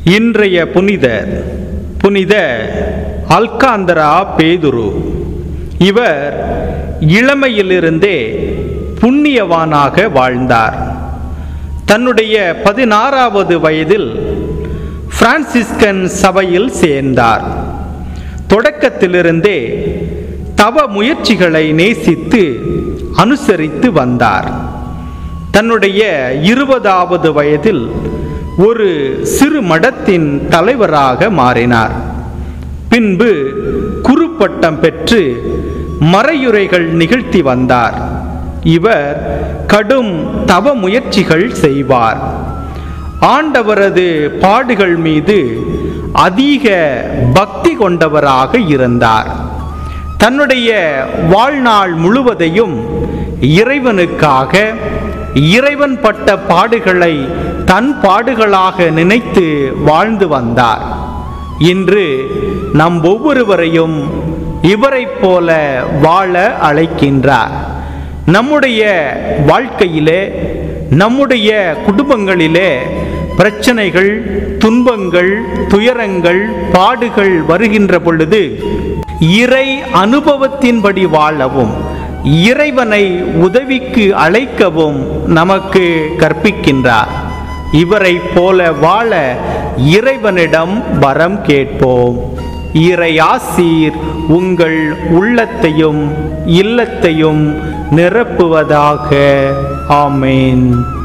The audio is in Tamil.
இன்றைய புனிதர் புனித அல்காந்தரா பேதுரு. இவர் இளமையிலிருந்தே புண்ணியவானாக வாழ்ந்தார். தன்னுடைய 16வது வயதில் பிரான்சிஸ்கன் சபையில் சேர்ந்தார். தொடக்கத்திலிருந்தே தவ முயற்சிகளை நேசித்து அனுசரித்து வந்தார். தன்னுடைய 20வது வயதில் ஒரு சிறு மடத்தின் தலைவராக மாறினார். பின்பு குருப்பட்டம் பெற்று மறையுரைகள் நிகழ்த்தி வந்தார். இவர் கடும் தவ முயற்சிகள் செய்வார். ஆண்டவரது பாடுகள் மீது அதிக பக்தி கொண்டவராக இருந்தார். தன்னுடைய வாழ்நாள் முழுவதையும் இறைவனுக்காக இறைவன் பட்ட பாடுகளை தன் பாடுகளாக நினைத்து வாழ்ந்து வந்தார். இன்று நம் ஒவ்வொருவரையும் இவரைப் போல வாழ அழைக்கின்றார். நம்முடைய வாழ்க்கையிலே, நம்முடைய குடும்பங்களிலே பிரச்சனைகள், துன்பங்கள், துயரங்கள், பாடுகள் வருகின்ற பொழுது இறை அனுபவத்தின்படி வாழவும் இறைவனை உதவிக்கு அழைக்கவும் நமக்கு கற்பிக்கின்றார். இவரை போல வாழ இறைவனிடம் வரம் கேட்போம். இறை ஆசீர் உங்கள் உள்ளத்தையும் இல்லத்தையும் நிரப்புவதாக. ஆமேன்.